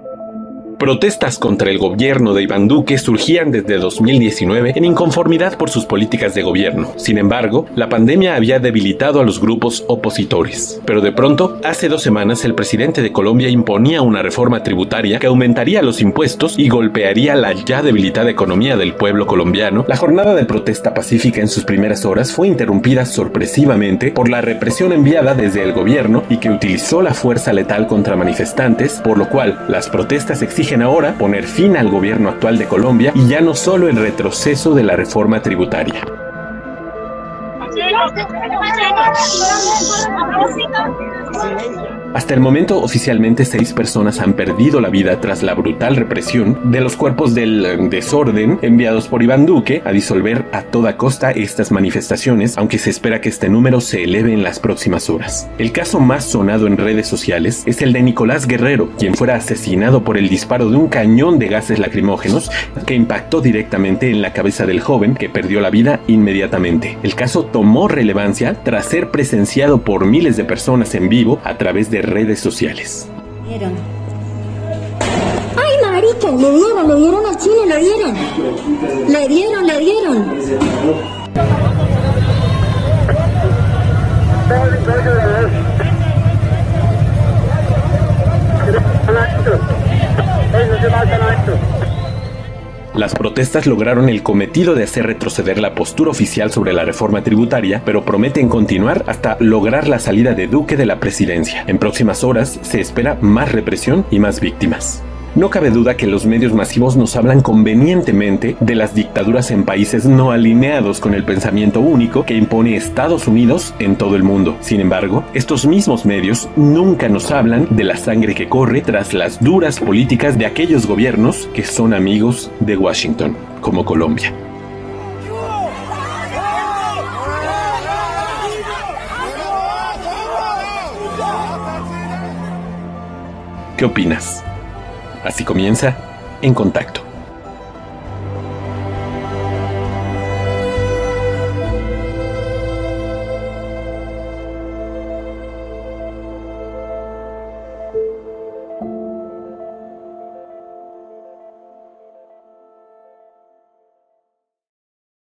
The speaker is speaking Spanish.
Protestas contra el gobierno de Iván Duque surgían desde 2019 en inconformidad por sus políticas de gobierno. Sin embargo, la pandemia había debilitado a los grupos opositores. Pero de pronto, hace 2 semanas, el presidente de Colombia imponía una reforma tributaria que aumentaría los impuestos y golpearía la ya debilitada economía del pueblo colombiano. La jornada de protesta pacífica en sus primeras horas fue interrumpida sorpresivamente por la represión enviada desde el gobierno y que utilizó la fuerza letal contra manifestantes, por lo cual las protestas exigen ahora poner fin al gobierno actual de Colombia y ya no solo el retroceso de la reforma tributaria. Hasta el momento, oficialmente 6 personas han perdido la vida tras la brutal represión de los cuerpos del desorden enviados por Iván Duque a disolver a toda costa estas manifestaciones, aunque se espera que este número se eleve en las próximas horas. El caso más sonado en redes sociales es el de Nicolás Guerrero, quien fuera asesinado por el disparo de un cañón de gases lacrimógenos que impactó directamente en la cabeza del joven, que perdió la vida inmediatamente. El caso tomó relevancia tras ser presenciado por miles de personas en vivo a través de redes sociales. ¡Ay, marica! Le dieron al chino, le dieron. Las protestas lograron el cometido de hacer retroceder la postura oficial sobre la reforma tributaria, pero prometen continuar hasta lograr la salida de Duque de la presidencia. En próximas horas se espera más represión y más víctimas. No cabe duda que los medios masivos nos hablan convenientemente de las dictaduras en países no alineados con el pensamiento único que impone Estados Unidos en todo el mundo. Sin embargo, estos mismos medios nunca nos hablan de la sangre que corre tras las duras políticas de aquellos gobiernos que son amigos de Washington, como Colombia. ¿Qué opinas? Así comienza En Contacto.